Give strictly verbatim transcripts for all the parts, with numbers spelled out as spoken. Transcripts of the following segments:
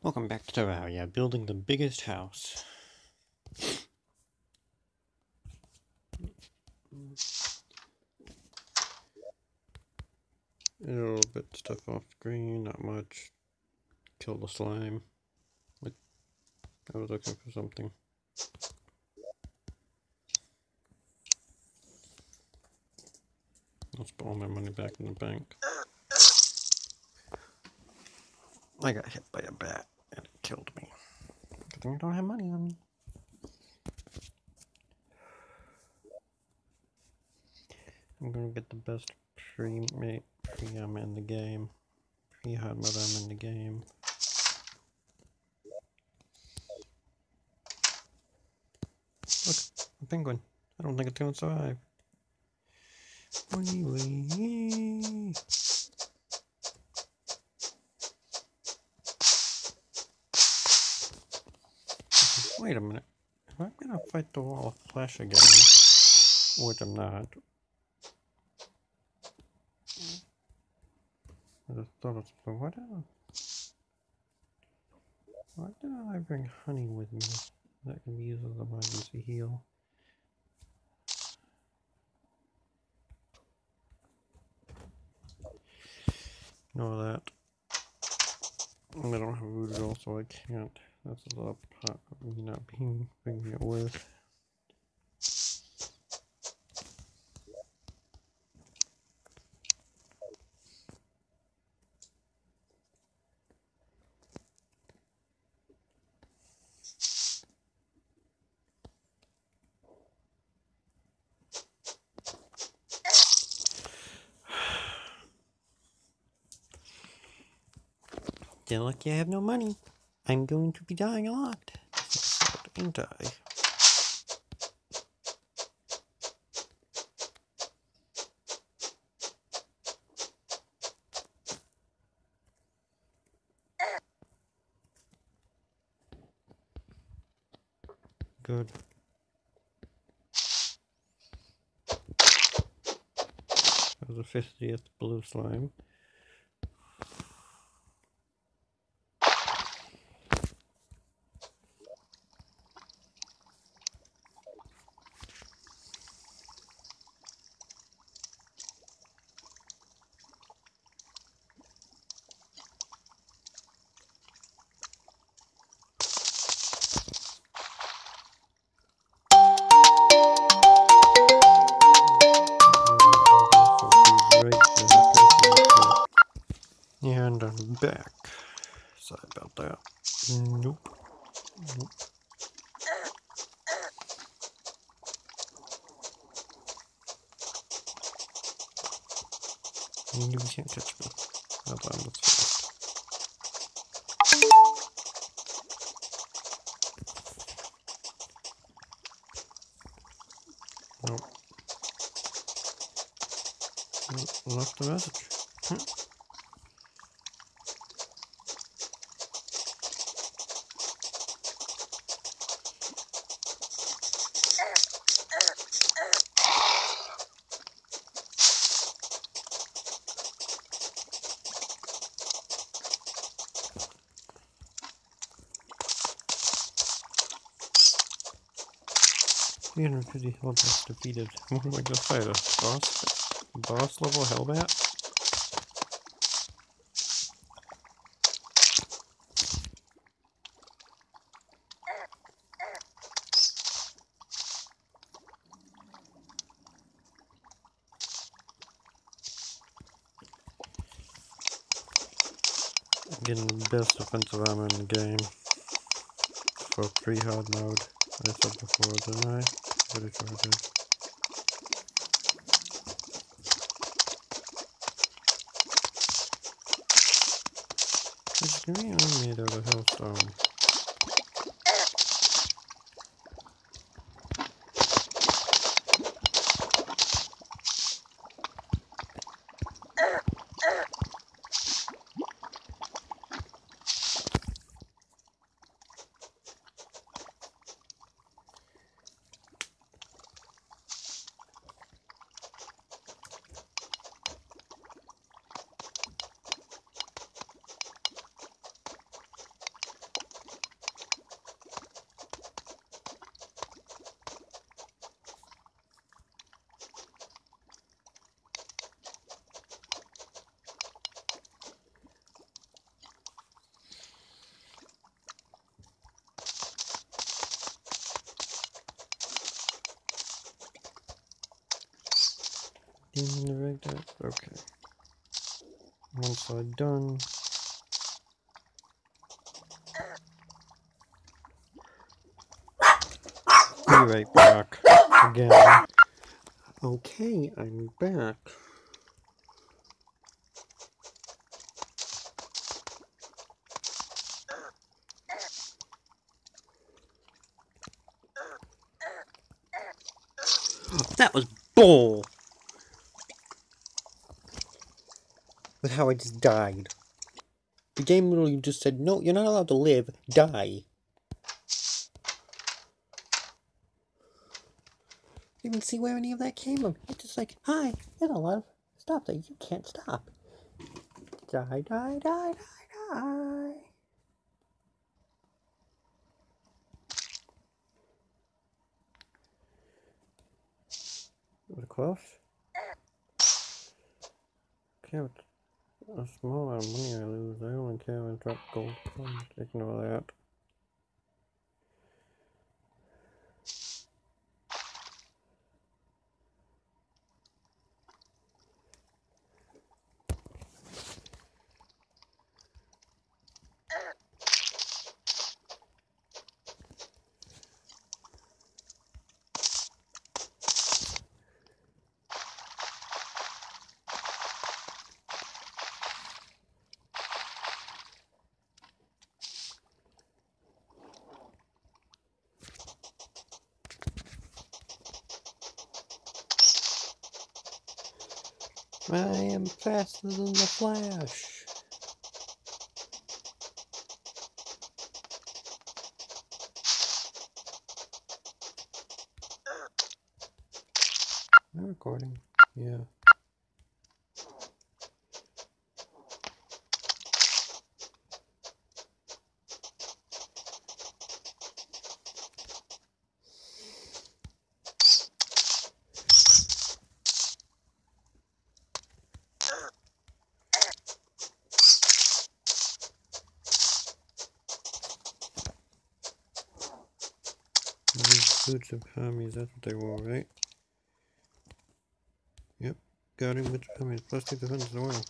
Welcome back to Terraria, building the biggest house. A little bit stuff off screen, not much. Kill the slime. Like, I was looking for something. Let's put all my money back in the bank. I got hit by a bat and it killed me. Good thing I don't have money on me. I'm gonna get the best pre-mate pre-am in the game. Pre-hard mode I'm in the game. Look, a penguin. I don't think it's gonna survive. Wee wee. Wait a minute. If I'm gonna fight the wall of flesh again, which I'm not. I just thought it's, but what else? Why didn't I bring honey with me? That can be used as an emergency heal. Know that. I don't have root at all, so I can't. That's a lot of me not being bringing it with. They're lucky I have no money. I'm going to be dying a lot. Ain't I? Good. That was the fiftieth blue slime. And I'm back. Sorry about that. Nope. Nope. You can't catch me. Hold on, let's fast. Nope. Nope. Left the message. Hm. three hundred fifty Hellbats defeated. What am I gonna fight? A boss? Boss level Hellbat? I'm getting the best offensive armor in the game. For pre-hard mode. I said before, didn't I? Pretty sure I did. It's conveniently made out of hellstone. in the rig that. Okay. One side done. Be right back. Again. Okay, I'm back. That was bull! With how I just died. The game literally just said, no, you're not allowed to live, die. You even see where any of that came from. It's just like, hi, there's a lot of stuff that you can't stop. Die, die, die, die, die. Was it close? Okay, with a small amount of money I lose, I only care when I drop gold coins. Ignore that. I am faster than the Flash. Am I recording? Yeah. These boots of Hermes, that's what they wore, right? Yep. Guarding boots of Hermes, plus two defense as well.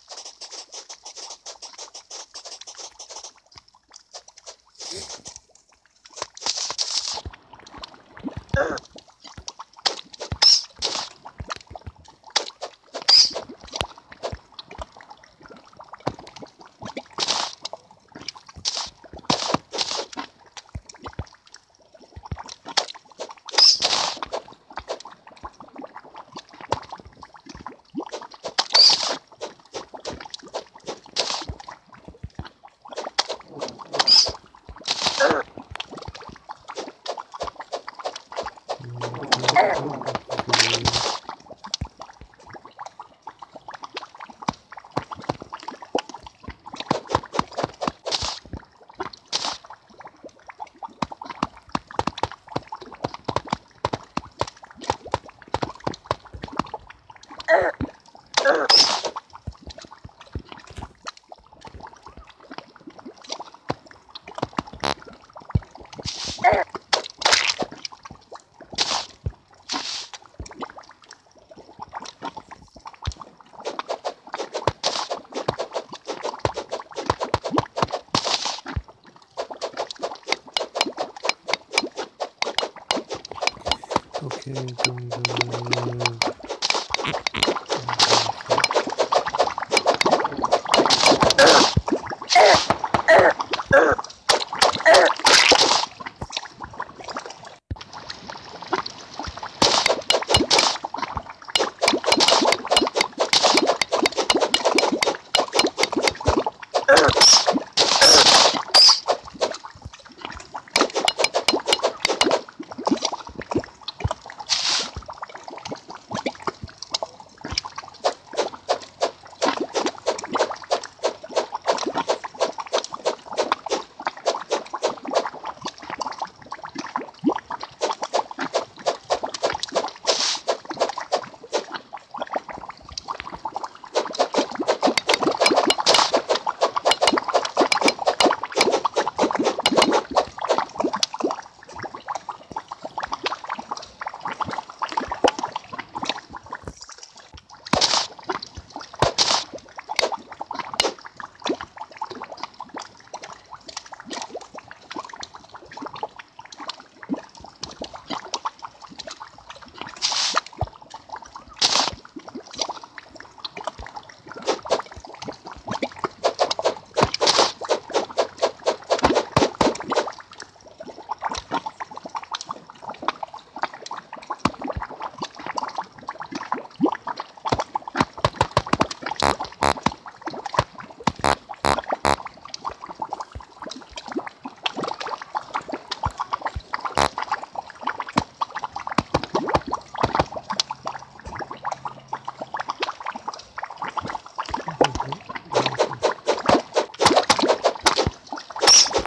Okay, going to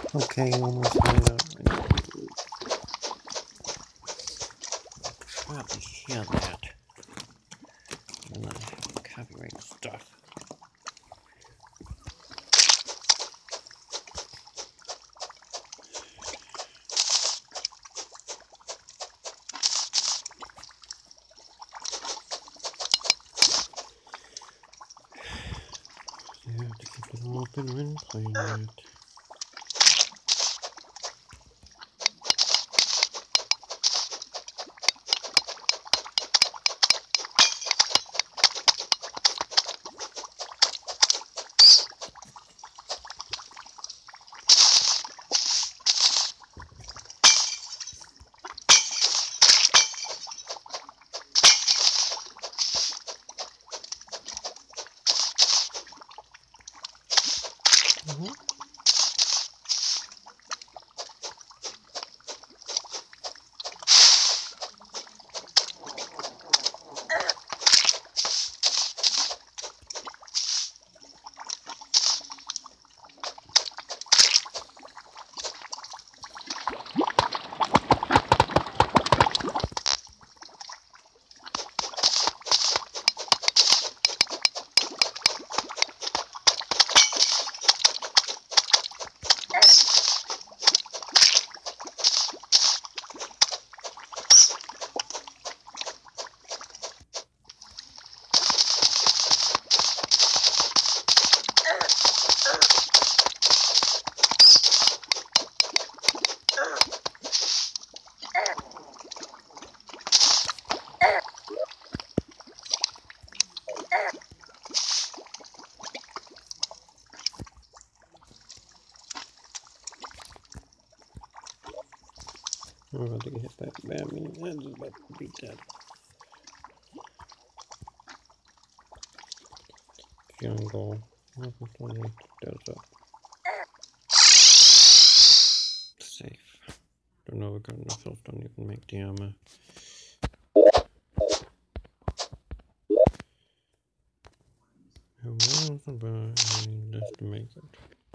Okay, almost there. Probably hear that. And the copyright stuff. So I have to keep it open when playing that. Mm-hmm. I'm about to get hit by a bad mean head's about to be dead. Jungle. Desert. Safe. Don't know if I got enough health, don't even make the armor. Who wants to buy just to make it?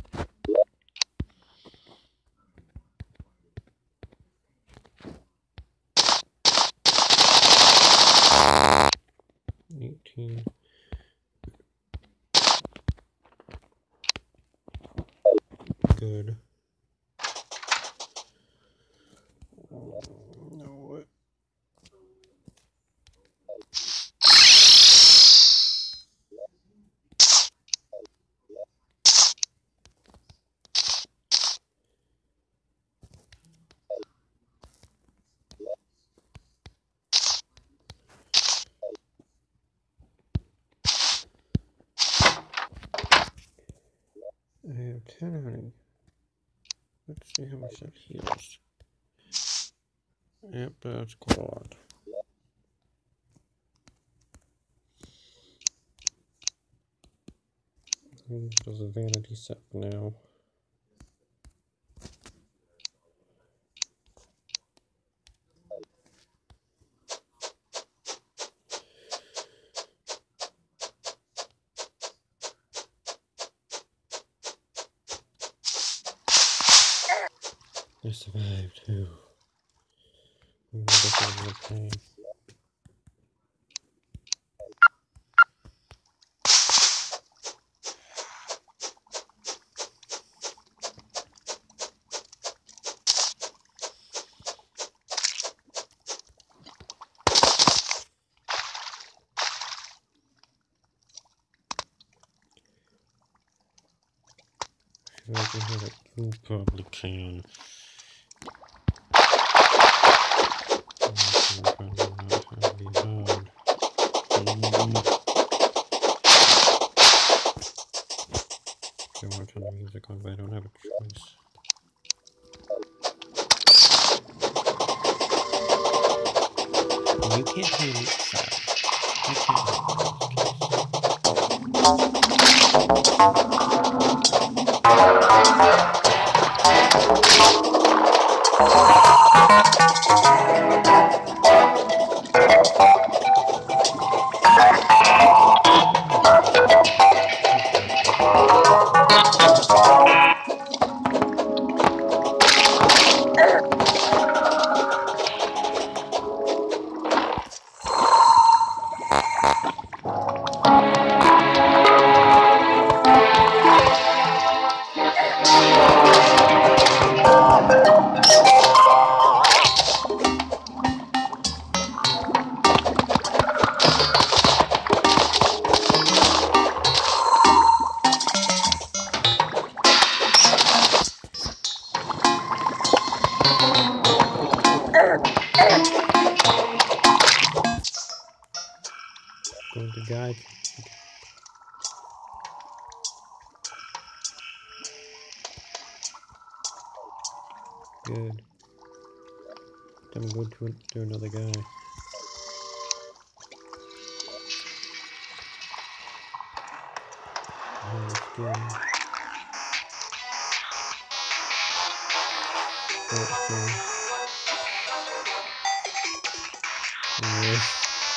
eighteen. Good. Oh, no, what? I have ten honey. Let's see how much that heals. Yep, that's quad. This is a vanity set for now. I survived too. I'm gonna get out of the pain. If I can hit it, you probably can. I want to turn the music on, but I don't have a choice. You can't hear me, sorry. I can't hear Going to guide. Good. Then we go to, to another guy. Oh, skin. Oh, skin. Yes.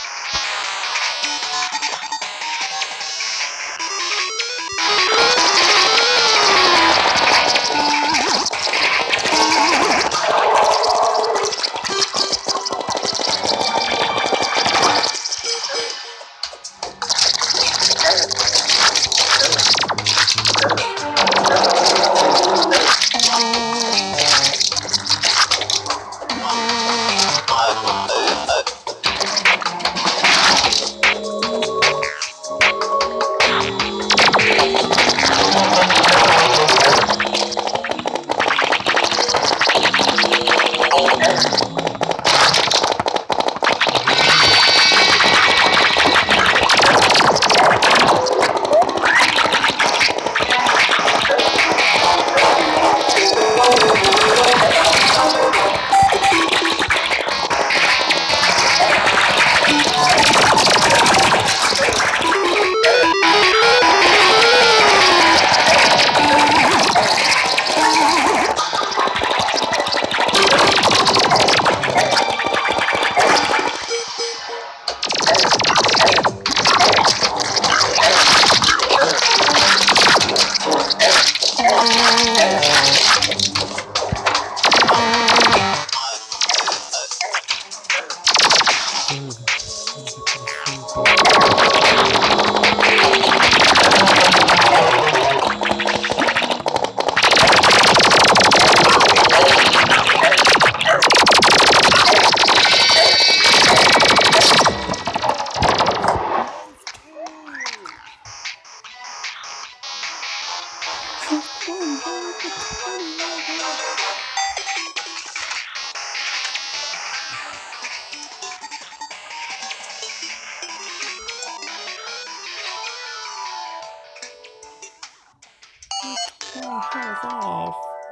twenty health off.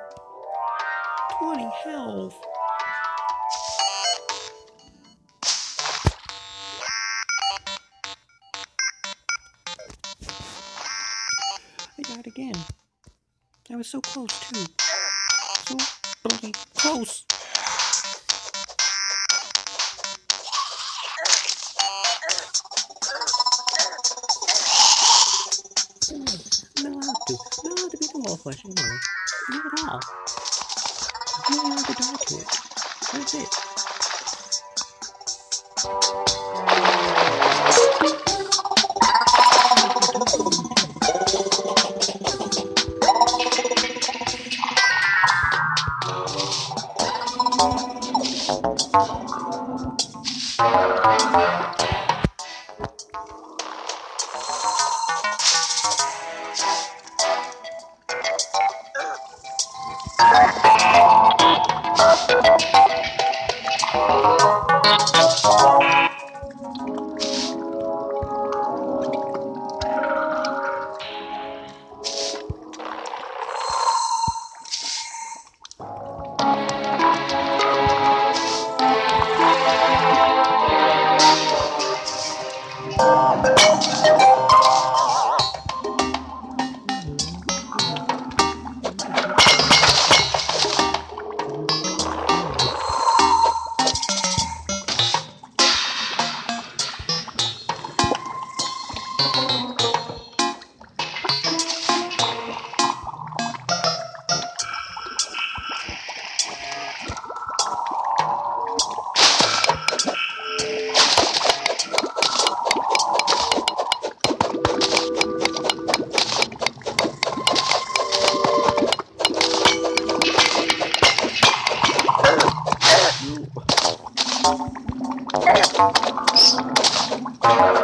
twenty health. I died again. I was so close too. So bloody close. I'm not allowed to. I'm not allowed to be the wall flesh anyway. Not at all. I'm not allowed to die to it. That's it.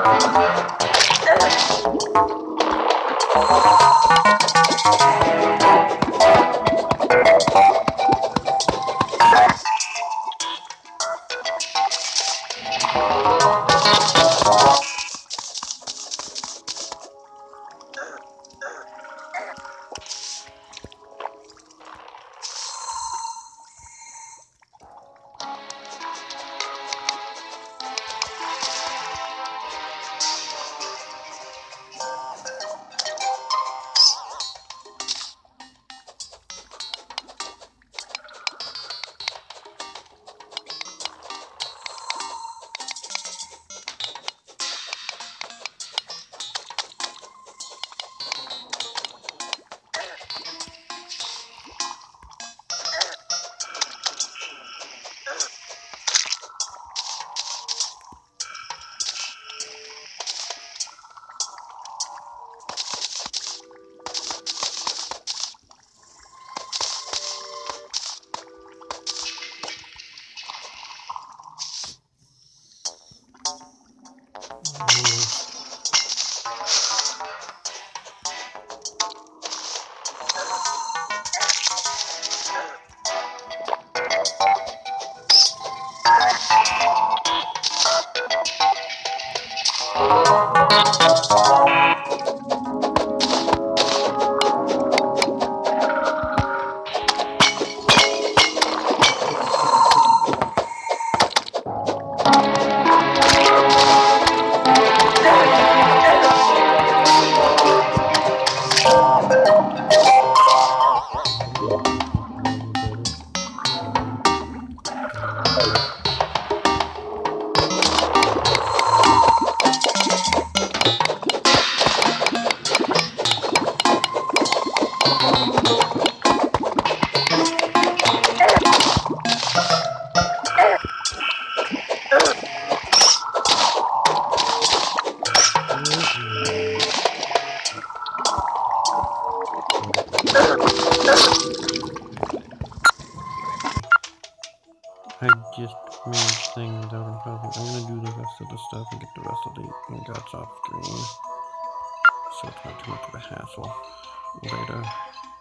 I just managed things without improving. I'm gonna do the rest of the stuff and get the rest of the ingots off screen, so it's not too much of a hassle later.